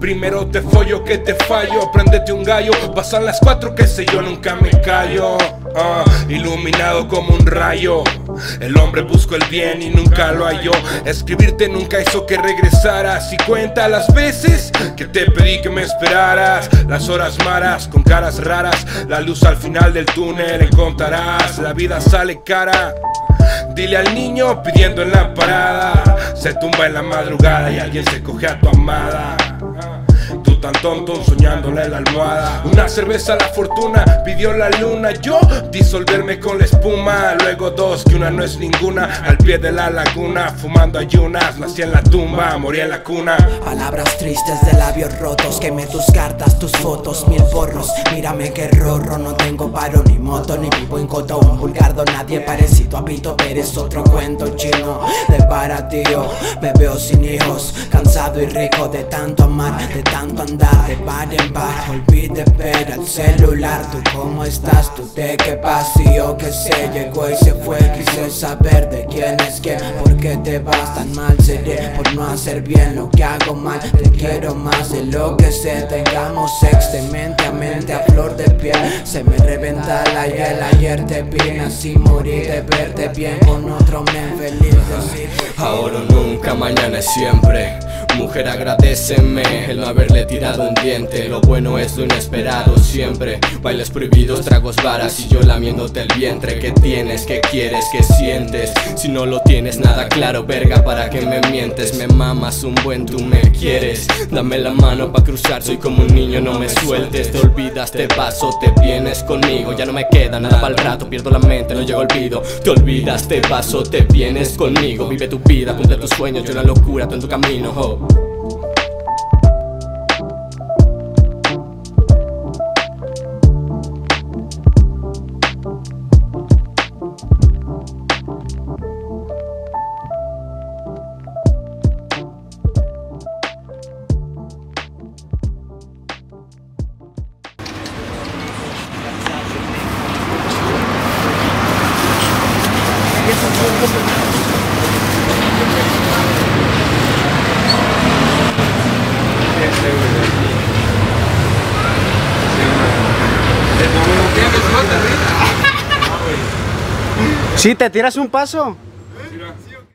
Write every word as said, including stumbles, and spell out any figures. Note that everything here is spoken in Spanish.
Primero te follo que te fallo, préndete un gallo. Pasan las cuatro que sé yo, nunca me callo. uh, Iluminado como un rayo. El hombre buscó el bien y nunca lo halló. Escribirte nunca hizo que regresaras. Y cuenta las veces que te pedí que me esperaras. Las horas malas con caras raras. La luz al final del túnel encontrarás. La vida sale cara. Dile al niño pidiendo en la parada. Se tumba en la madrugada y alguien se coge a tu amada. Tú tan tonto soñándole en la almohada. Una cerveza a la fortuna pidió la luna. Yo disolverme con la espuma. Luego dos, que una no es ninguna. Al pie de la laguna, fumando ayunas. Nací en la tumba, morí en la cuna. Palabras tristes de labios rotos. Quemé tus cartas, tus fotos, mil porros. Mírame que rorro, no tengo paro ni moto. Ni vivo en coto, un vulgardo. Nadie parecido a Pito Pérez. Otro cuento chino de baratío. Me veo sin hijos, cansado y rico de tanto amar, de tanto andar de bar en bar. Olvide ver el celular. Tú cómo estás, tú de qué vacío que se llegó y se fue. Quise saber de quién es quién. ¿Por qué te vas tan mal? Seré por no hacer bien lo que hago mal. Te quiero más de lo que sé. Tengamos sex de mente a mente a flor de piel. Se me reventa la hiel. Ayer te vi, así morí de verte bien con otro men feliz. Ahora o nunca, mañana es siempre. Mujer, agradéceme el no haberle tirado un diente. Lo bueno es lo inesperado siempre. Bailes prohibidos, tragos varas y yo lamiéndote el vientre. ¿Qué tienes? ¿Qué quieres? ¿Qué sientes? Si no lo tienes nada claro, verga, ¿para qué me mientes? Me mamas un buen, tú me quieres. Dame la mano pa' cruzar, soy como un niño, no me sueltes. Te olvidas, te paso, te vienes conmigo. Ya no me queda nada para el rato, pierdo la mente, no llego olvido. Te olvidas, te paso, te vienes conmigo. Vive tu vida, cumple tus sueños, yo en la locura, tú en tu camino, oh. Si te tiras un paso.